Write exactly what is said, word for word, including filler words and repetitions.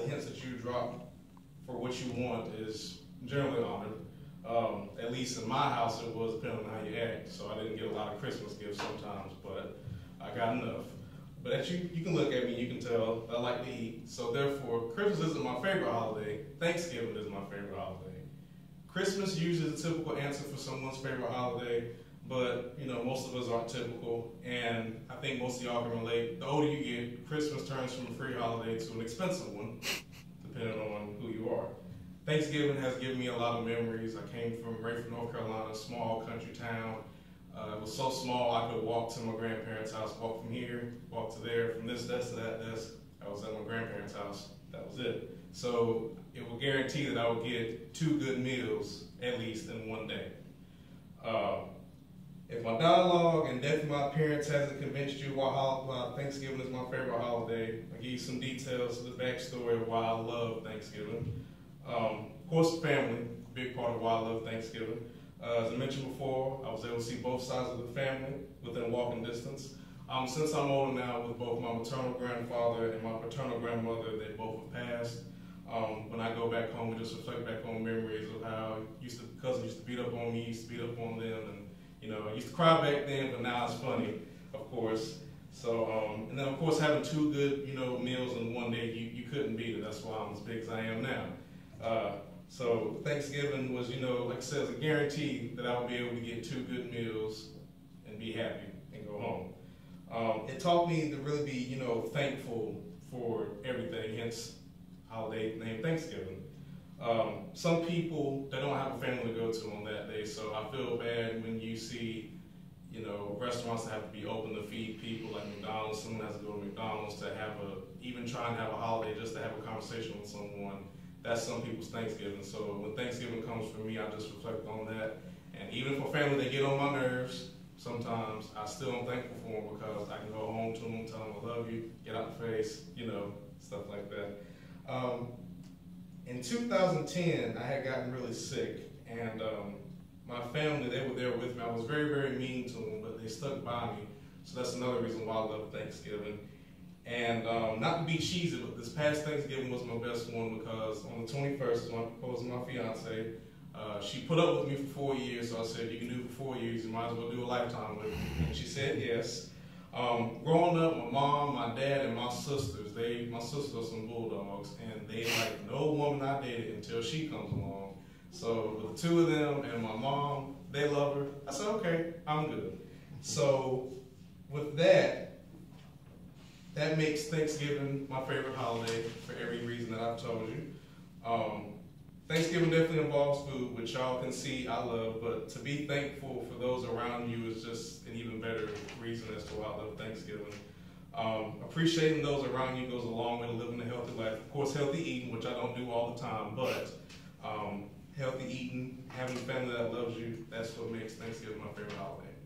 the hints that you drop for what you want is generally honored. Um, at least in my house it was, depending on how you act. So I didn't get a lot of Christmas gifts sometimes, but I got enough. But as you, you can look at me, you can tell I like to eat. So therefore, Christmas isn't my favorite holiday. Thanksgiving is my favorite holiday. Christmas usually is a typical answer for someone's favorite holiday, but you know, most of us aren't typical. And I think most of y'all can relate. The older you get, Christmas turns from a free holiday to an expensive one, depending on who you are. Thanksgiving has given me a lot of memories. I came from Rayford, North Carolina, a small country town. Uh, it was so small I could walk to my grandparents' house, walk from here, walk to there, from this desk to that desk. I was at my grandparents' house. That was it. So it will guarantee that I would get two good meals at least in one day. Uh, if my dialogue and death of my parents hasn't convinced you why, why Thanksgiving is my favorite holiday, I'll give you some details of the backstory of why I love Thanksgiving. Um, of course, family, big part of why I love Thanksgiving. Uh, as I mentioned before, I was able to see both sides of the family within walking distance. Um, since I'm older now, with both my maternal grandfather and my paternal grandmother, they both have passed. Um, when I go back home and just reflect back on memories of how used to, cousins used to beat up on me, used to beat up on them, and you know, I used to cry back then, but now it's funny, of course. So, um, and then of course having two good, you know, meals in one day, you, you couldn't beat it. That's why I'm as big as I am now. Uh, so Thanksgiving was, you know, like I said, a guarantee that I would be able to get two good meals and be happy and go home. Um, it taught me to really be, you know, thankful for everything, hence holiday named Thanksgiving. Um, some people, they don't have a family to go to on that day, so I feel bad when you see, you know, restaurants that have to be open to feed people, like McDonald's. Someone has to go to McDonald's to have a, even try and have a holiday just to have a conversation with someone. That's some people's Thanksgiving. So when Thanksgiving comes for me, I just reflect on that. And even for family that get on my nerves, sometimes I still am thankful for them because I can go home to them, tell them I love you, get out the face, you know, stuff like that. Um, in two thousand ten, I had gotten really sick, and um, my family, they were there with me. I was very, very mean to them, but they stuck by me. So that's another reason why I love Thanksgiving. And um, not to be cheesy, but this past Thanksgiving was my best one because on the twenty-first is when I proposed to my fiance. Uh, she put up with me for four years, so I said, you can do it for four years, you might as well do a lifetime with me. And she said yes. Um, growing up, my mom, my dad, and my sisters, they, my sisters are some bulldogs, and they like no woman I dated until she comes along. So with the two of them and my mom, they love her. I said, okay, I'm good. So with that, that makes Thanksgiving my favorite holiday for every reason that I've told you. Um, Thanksgiving definitely involves food, which y'all can see I love, but to be thankful for those around you is just an even better reason as to why I love Thanksgiving. Um, appreciating those around you goes a long way to living a healthy life. Of course, healthy eating, which I don't do all the time, but um, healthy eating, having a family that loves you, that's what makes Thanksgiving my favorite holiday.